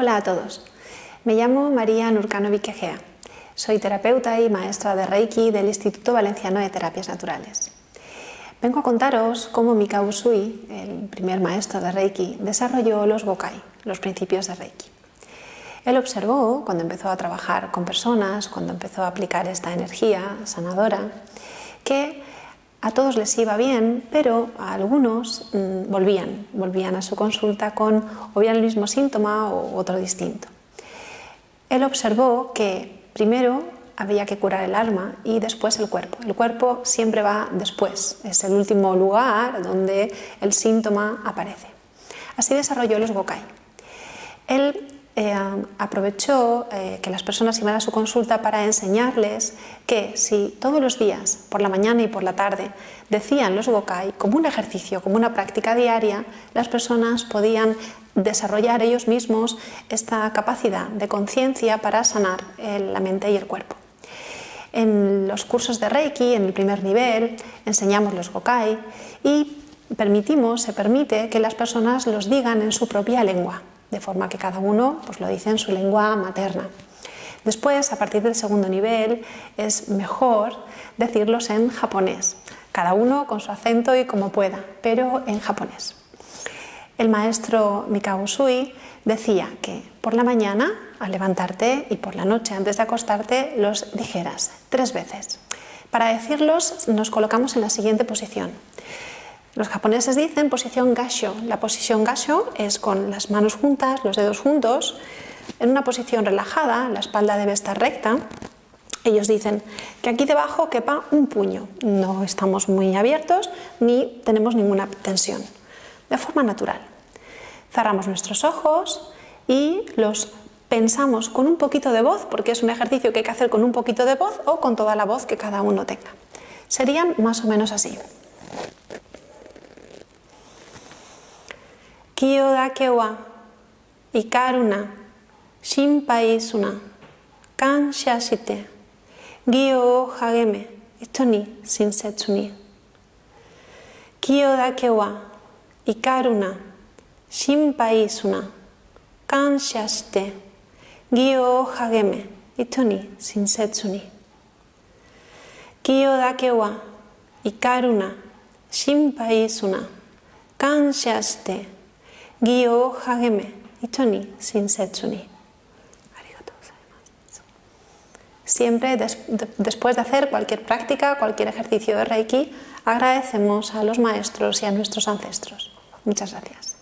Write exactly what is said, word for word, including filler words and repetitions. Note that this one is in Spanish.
Hola a todos, me llamo María Nurkanovic Egea, soy terapeuta y maestra de Reiki del Instituto Valenciano de Terapias Naturales. Vengo a contaros cómo Mikao Usui, el primer maestro de Reiki, desarrolló los Gokai, los principios de Reiki. Él observó, cuando empezó a trabajar con personas, cuando empezó a aplicar esta energía sanadora, que a todos les iba bien, pero a algunos mmm, volvían, volvían a su consulta con o bien el mismo síntoma o otro distinto. Él observó que primero había que curar el alma y después el cuerpo. El cuerpo siempre va después, es el último lugar donde el síntoma aparece. Así desarrolló los Gokai. Él Eh, aprovechó eh, que las personas iban a su consulta para enseñarles que si todos los días, por la mañana y por la tarde, decían los Gokai como un ejercicio, como una práctica diaria, las personas podían desarrollar ellos mismos esta capacidad de conciencia para sanar eh, la mente y el cuerpo. En los cursos de Reiki, en el primer nivel, enseñamos los Gokai y permitimos, se permite que las personas los digan en su propia lengua, de forma que cada uno pues, lo dice en su lengua materna. Después, a partir del segundo nivel, es mejor decirlos en japonés, cada uno con su acento y como pueda, pero en japonés. El maestro Mikao Usui decía que por la mañana, al levantarte, y por la noche, antes de acostarte, los dijeras tres veces. Para decirlos, nos colocamos en la siguiente posición. Los japoneses dicen posición gassho. La posición gassho es con las manos juntas, los dedos juntos, en una posición relajada, la espalda debe estar recta. Ellos dicen que aquí debajo quepa un puño. No estamos muy abiertos ni tenemos ninguna tensión. De forma natural. Cerramos nuestros ojos y los pensamos con un poquito de voz, porque es un ejercicio que hay que hacer con un poquito de voz o con toda la voz que cada uno tenga. Serían más o menos así. Kiyo dake wa ikaru na, shinpai su na, kansha shite, gyo o hageme, ito ni shinsetsu ni. Kiyo dake wa ikaru na, shinpai su na, kansha shite, gyo o hageme, ito ni shinsetsu ni. Kiyo dake wa ikaru na, shinpai su na, kansha shite, Gyo hageme, ito ni shinsetsu ni. Siempre des, de, después de hacer cualquier práctica, cualquier ejercicio de Reiki, agradecemos a los maestros y a nuestros ancestros. Muchas gracias.